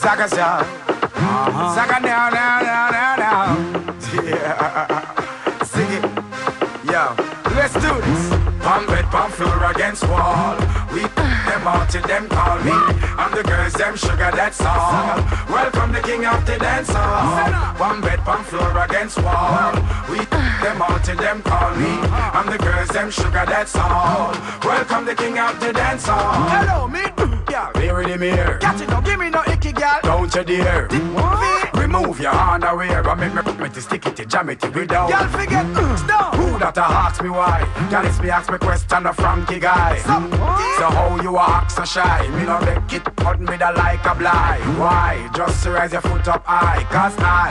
Saga song. Saga now. Yeah. Sing it. Yo, let's do this. Palm bed, palm floor against wall. We them out till them call me. I'm the girls, them sugar, that's all. Welcome the king of the dance hall. Palm bed, palm floor against wall. We them out till them call me. I'm the girls, them sugar, that's all. Welcome the king of the dance hall. Hello, me. Yeah, here in the mirror. Catch it, don't give me no icky, girl. Don't you dare. Remove your underwear and make me to stick it, jam it without. Y'all forget, stop. Who that ask me why? Y'all is me ask me question a Frankie guy. So how you act so shy? Me no make it, but me da like a blind. Why? Just raise your foot up high. Cause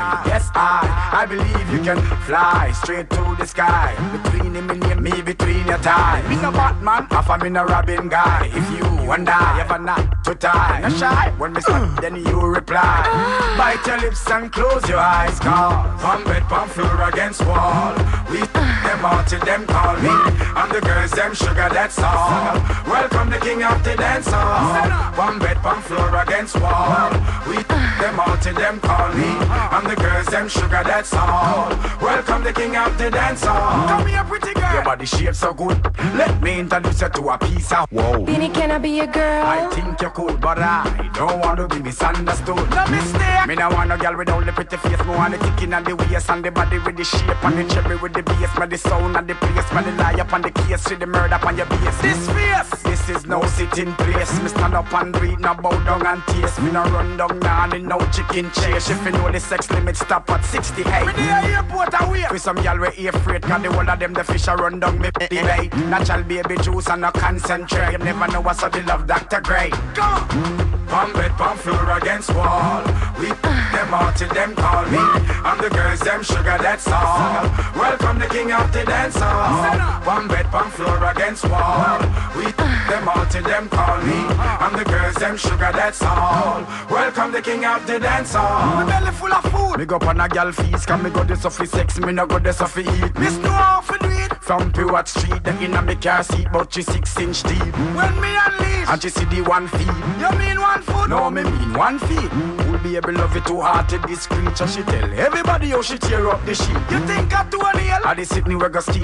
I believe you can fly straight to the sky. Between him and me, between your thighs. Me no Batman, half a me no Robin guy. If you and I ever not to tie, no shy. When me stop, then you reply. Bite your lips and close your eyes. Cause palm bed, palm floor against wall. We them out till them call me. I'm the girls, them sugar, that's all. Welcome the king of the dance hall. Palm bed, palm floor against wall. We them out till them call me. I'm the girls, them sugar, that's all. Welcome the king of the dance hall. Come here, pretty girl. Your body shape so good. Let me introduce you to a piece of whoa. Beanie, can I be your girl? I think you're cool, but I don't want to be misunderstood. No mistake. Me no want no girl with all the pretty face. Me want the ticking and the waist and the body with the shape and the cherry with the bass. Me the sound and the place. Me the lie up on the case. See the murder upon your base. This face. This is no sitting place. Me stand up and breathe, no bow down and taste. Me no run down now and no chicken chase. If you know the sex limit stop at 68. Me the airport away. With some y'all we air freight. Cause the whole of them the fish a run down me delay. Natural baby juice and no concentrate. You never know what's up the love Dr. Grey. Come on. Palm bed, palm floor against wall. We them out till them call me. I'm the girls, them sugar, that's all. Welcome the king of the dance hall. Palm bed, palm floor against wall. We them out till them call me. I'm the girls, them sugar, that's all. Welcome the king of the dance hall. My belly full of food. Me go on a gal feast. Can me go this off for sex. Me no go this off for eat. Miss no off for do it. From Pivot Street, the inna me car seat, but she 6-inch deep. When me unleash, and she see the 1 feet. You mean 1 foot? No, me mean 1 feet. Would be able to love it too hard to discreet. And she tell everybody how she tear up the sheet. You think I do a nail? I the Sydney we go ski.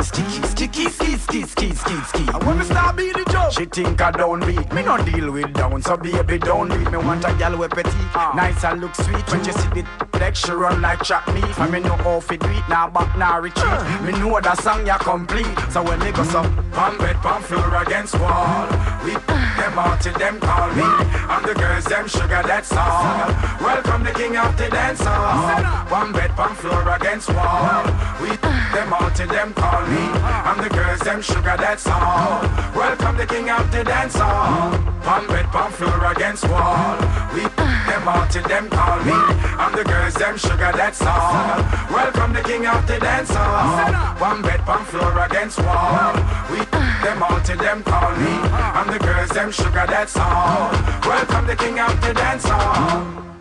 And when me start beat the joke, she think I don't beat. Me no deal with down, so baby don't beat. Me want a gal with petite, nice and look sweet. When you see the leg, she run like track meat. And me know how fit beat, now back, now retreat. Me know that song ya complete. So when they go so palm bed, palm floor against wall. We them out till them call me. I'm the girls, them sugar, that's all. Welcome the king of the dance hall. Palm bed, palm floor against wall. We them out till them call me. I'm the girls, them sugar, that's all. Welcome the king of the dance hall. Palm bed, palm floor against wall. We them out till them call me. I'm the girls, them sugar, that's all. Welcome the king of the dance hall. Palm bed, palm floor against wall. We them out till them call me. I'm the girls, them sugar, that's all. Welcome the king of the dance hall.